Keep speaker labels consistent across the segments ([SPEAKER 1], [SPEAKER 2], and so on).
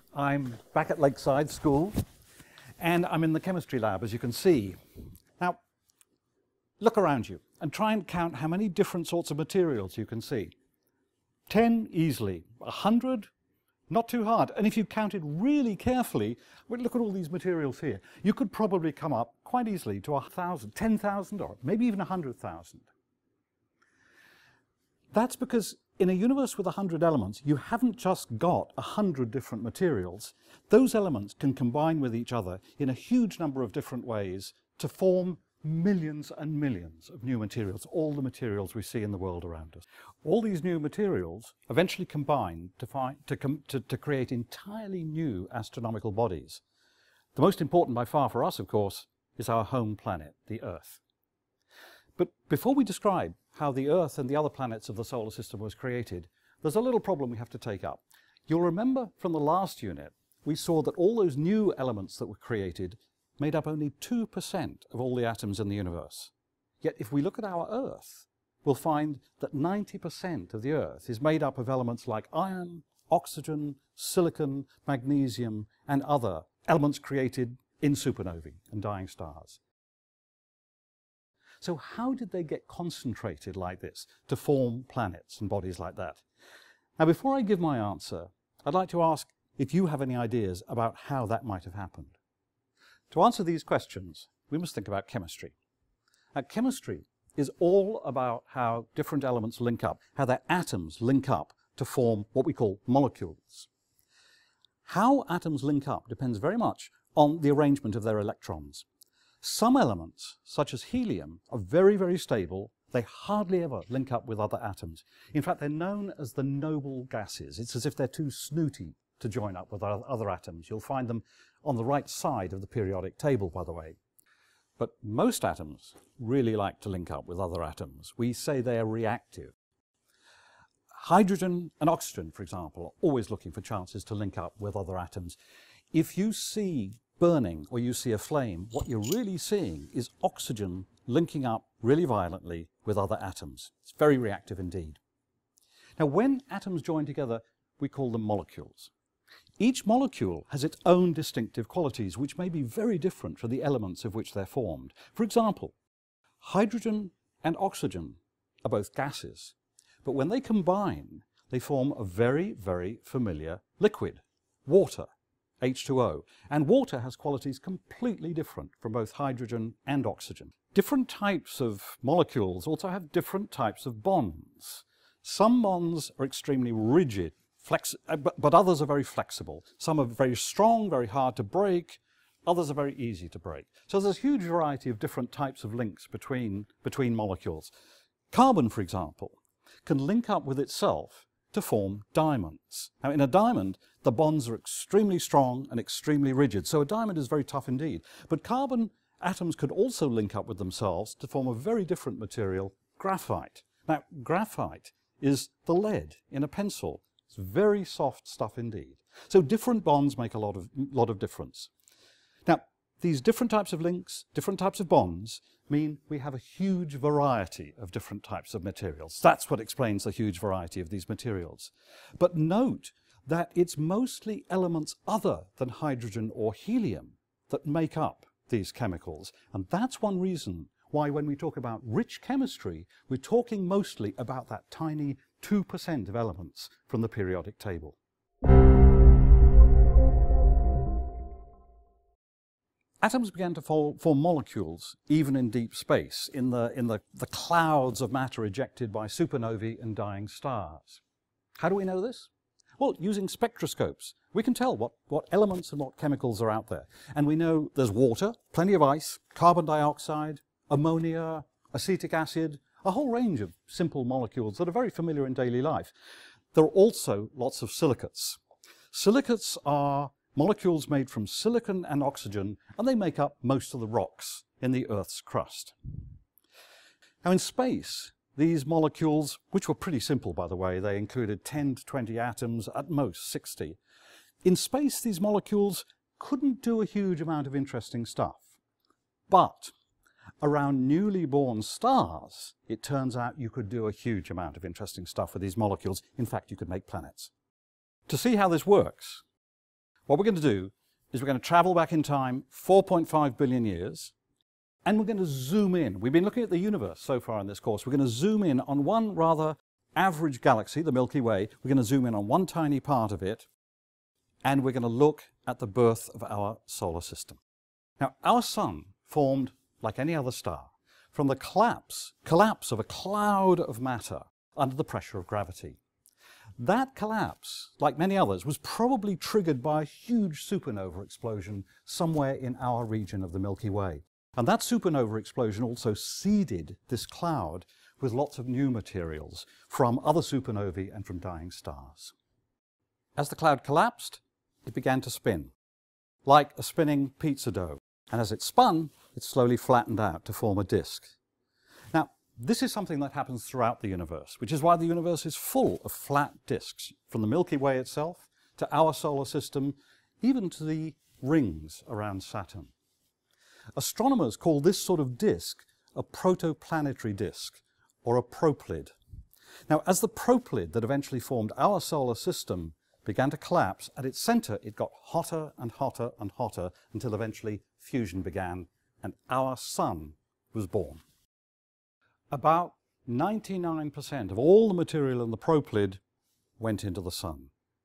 [SPEAKER 1] I'm back at Lakeside School, and I'm in the chemistry lab, as you can see. Now, look around you and try and count how many different sorts of materials you can see. 10 easily, 100, not too hard. And if you counted really carefully, well, look at all these materials here. You could probably come up quite easily to 1,000, 10,000, or maybe even 100,000. That's because in a universe with 100 elements, you haven't just got 100 different materials. Those elements can combine with each other in a huge number of different ways to form millions and millions of new materials, all the materials we see in the world around us. All these new materials eventually combine to create entirely new astronomical bodies. The most important by far for us, of course, is our home planet, the Earth. But before we describe how the Earth and the other planets of the solar system was created, there's a little problem we have to take up. You'll remember from the last unit, we saw that all those new elements that were created made up only 2% of all the atoms in the universe. Yet if we look at our Earth, we'll find that 90% of the Earth is made up of elements like iron, oxygen, silicon, magnesium, and other elements created in supernovae and dying stars. So how did they get concentrated like this to form planets and bodies like that? Now, before I give my answer, I'd like to ask if you have any ideas about how that might have happened. To answer these questions, we must think about chemistry. Now, chemistry is all about how different elements link up, how their atoms link up to form what we call molecules. How atoms link up depends very much on the arrangement of their electrons. Some elements, such as helium, are very, very stable. They hardly ever link up with other atoms. In fact, they're known as the noble gases. It's as if they're too snooty to join up with other atoms. You'll find them on the right side of the periodic table, by the way. But most atoms really like to link up with other atoms. We say they're reactive. Hydrogen and oxygen, for example, are always looking for chances to link up with other atoms. If you see burning or you see a flame, what you're really seeing is oxygen linking up really violently with other atoms. It's very reactive indeed. Now, when atoms join together, we call them molecules. Each molecule has its own distinctive qualities, which may be very different from the elements of which they're formed. For example, hydrogen and oxygen are both gases, but when they combine, they form a very, very familiar liquid, water, H2O. And water has qualities completely different from both hydrogen and oxygen. Different types of molecules also have different types of bonds. Some bonds are extremely rigid, but others are very flexible. Some are very strong, very hard to break. Others are very easy to break. So there's a huge variety of different types of links between molecules. Carbon, for example, can link up with itself to form diamonds. Now, in a diamond, the bonds are extremely strong and extremely rigid, so a diamond is very tough indeed. But carbon atoms could also link up with themselves to form a very different material, graphite. Now, graphite is the lead in a pencil. It's very soft stuff indeed. So different bonds make a lot of difference. Now, these different types of links, different types of bonds, mean we have a huge variety of different types of materials. That's what explains the huge variety of these materials. But note that it's mostly elements other than hydrogen or helium that make up these chemicals. And that's one reason why when we talk about rich chemistry, we're talking mostly about that tiny 2% of elements from the periodic table. Atoms began to form molecules even in deep space, in the clouds of matter ejected by supernovae and dying stars. How do we know this? Well, using spectroscopes, we can tell what elements and what chemicals are out there. And we know there's water, plenty of ice, carbon dioxide, ammonia, acetic acid, a whole range of simple molecules that are very familiar in daily life. There are also lots of silicates. Silicates are molecules made from silicon and oxygen, and they make up most of the rocks in the Earth's crust. Now, in space, these molecules, which were pretty simple, by the way, they included 10 to 20 atoms, at most 60. In space, these molecules couldn't do a huge amount of interesting stuff. But around newly born stars, it turns out you could do a huge amount of interesting stuff with these molecules. In fact, you could make planets. To see how this works, what we're going to do is we're going to travel back in time 4.5 billion years, and we're going to zoom in. We've been looking at the universe so far in this course. We're going to zoom in on one rather average galaxy, the Milky Way. We're going to zoom in on one tiny part of it, and we're going to look at the birth of our solar system. Now, our sun formed, like any other star, from the collapse of a cloud of matter under the pressure of gravity. That collapse, like many others, was probably triggered by a huge supernova explosion somewhere in our region of the Milky Way. And that supernova explosion also seeded this cloud with lots of new materials from other supernovae and from dying stars. As the cloud collapsed, it began to spin, like a spinning pizza dough. And as it spun, it slowly flattened out to form a disk. Now, this is something that happens throughout the universe, which is why the universe is full of flat disks, from the Milky Way itself to our solar system, even to the rings around Saturn. Astronomers call this sort of disk a protoplanetary disk, or a proplid. Now, as the proplid that eventually formed our solar system began to collapse, at its center it got hotter and hotter and hotter until eventually fusion began and our sun was born. About 99% of all the material in the proplid went into the sun.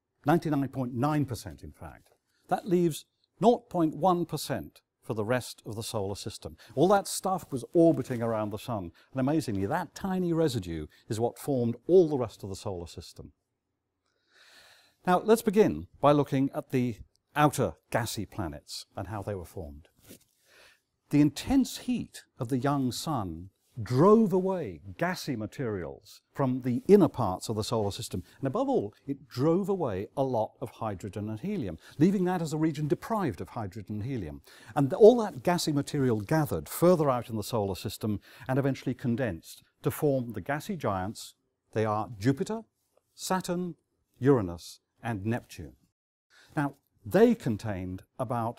[SPEAKER 1] 99.9% in fact. That leaves 0.1% for the rest of the solar system. All that stuff was orbiting around the sun, and amazingly that tiny residue is what formed all the rest of the solar system. Now let's begin by looking at the outer gassy planets and how they were formed. The intense heat of the young sun drove away gassy materials from the inner parts of the solar system. And above all, it drove away a lot of hydrogen and helium, leaving that as a region deprived of hydrogen and helium. And all that gassy material gathered further out in the solar system and eventually condensed to form the gassy giants. They are Jupiter, Saturn, Uranus, and Neptune. Now, they contained about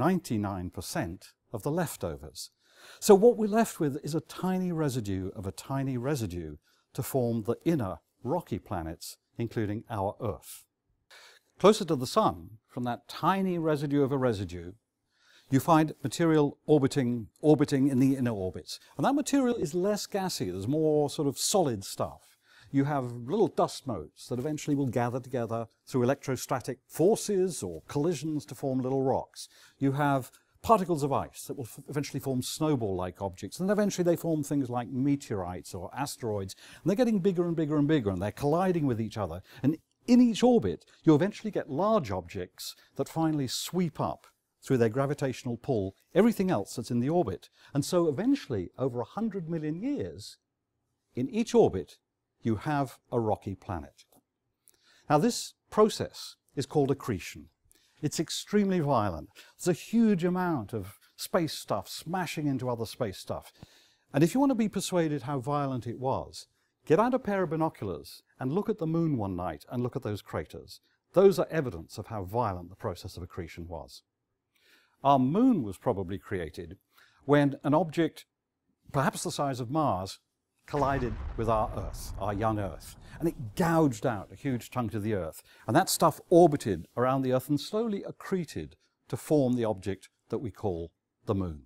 [SPEAKER 1] 99% of the leftovers. So what we're left with is a tiny residue of a tiny residue to form the inner rocky planets, including our Earth. Closer to the Sun, from that tiny residue of a residue, you find material orbiting in the inner orbits. And that material is less gassy, there's more sort of solid stuff. You have little dust motes that eventually will gather together through electrostatic forces or collisions to form little rocks. You have particles of ice that will eventually form snowball-like objects, and then eventually they form things like meteorites or asteroids, and they're getting bigger and bigger and bigger, and they're colliding with each other. And in each orbit, you eventually get large objects that finally sweep up through their gravitational pull everything else that's in the orbit. And so eventually, over 100 million years, in each orbit, you have a rocky planet. Now, this process is called accretion. It's extremely violent. There's a huge amount of space stuff smashing into other space stuff. And if you want to be persuaded how violent it was, get out a pair of binoculars and look at the moon one night and look at those craters. Those are evidence of how violent the process of accretion was. Our moon was probably created when an object, perhaps the size of Mars, collided with our Earth, our young Earth, and it gouged out a huge chunk of the Earth. And that stuff orbited around the Earth and slowly accreted to form the object that we call the moon.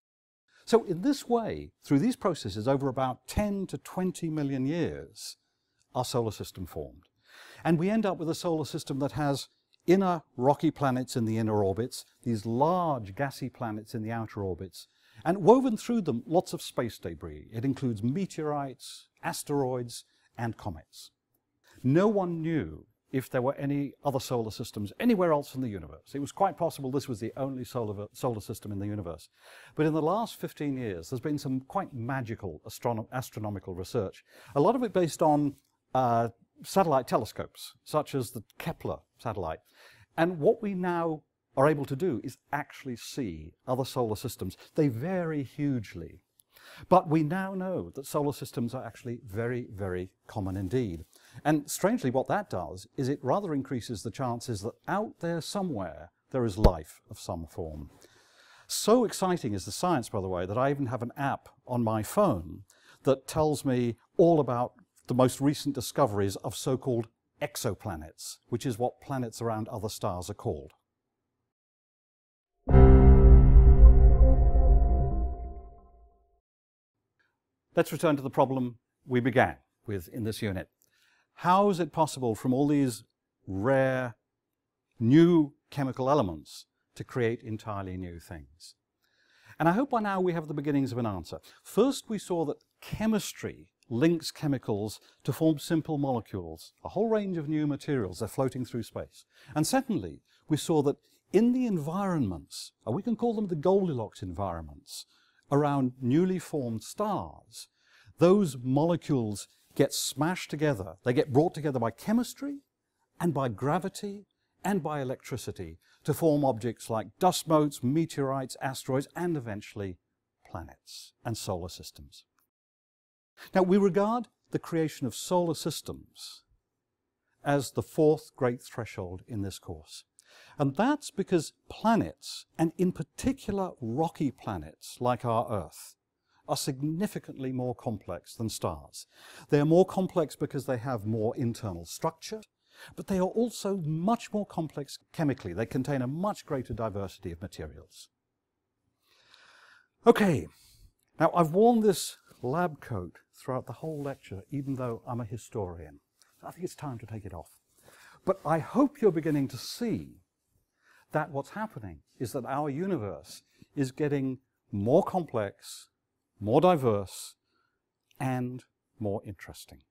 [SPEAKER 1] So in this way, through these processes, over about 10 to 20 million years, our solar system formed. And we end up with a solar system that has inner rocky planets in the inner orbits, these large gassy planets in the outer orbits, and woven through them lots of space debris. It includes meteorites, asteroids, and comets. No one knew if there were any other solar systems anywhere else in the universe. It was quite possible this was the only solar system in the universe. But in the last 15 years, there's been some quite magical astronomical research, a lot of it based on satellite telescopes, such as the Kepler satellite. And what we now are able to do is actually see other solar systems. They vary hugely. But we now know that solar systems are actually very, very common indeed. And strangely, what that does is it rather increases the chances that out there somewhere there is life of some form. So exciting is the science, by the way, that I even have an app on my phone that tells me all about the most recent discoveries of so-called exoplanets, which is what planets around other stars are called. let's return to the problem we began with in this unit. How is it possible from all these rare new chemical elements to create entirely new things? And I hope by now we have the beginnings of an answer. First, we saw that chemistry links chemicals to form simple molecules, a whole range of new materials. They're floating through space. And secondly, we saw that in the environments, and we can call them the Goldilocks environments, around newly formed stars, those molecules get smashed together. They get brought together by chemistry and by gravity and by electricity to form objects like dust motes, meteorites, asteroids, and eventually planets and solar systems. Now, we regard the creation of solar systems as the fourth great threshold in this course. And that's because planets, and in particular rocky planets like our Earth, are significantly more complex than stars. They are more complex because they have more internal structure, but they are also much more complex chemically. They contain a much greater diversity of materials. Okay, now I've worn this lab coat throughout the whole lecture, even though I'm a historian. I think it's time to take it off. But I hope you're beginning to see that what's happening is that our universe is getting more complex, more diverse, and more interesting.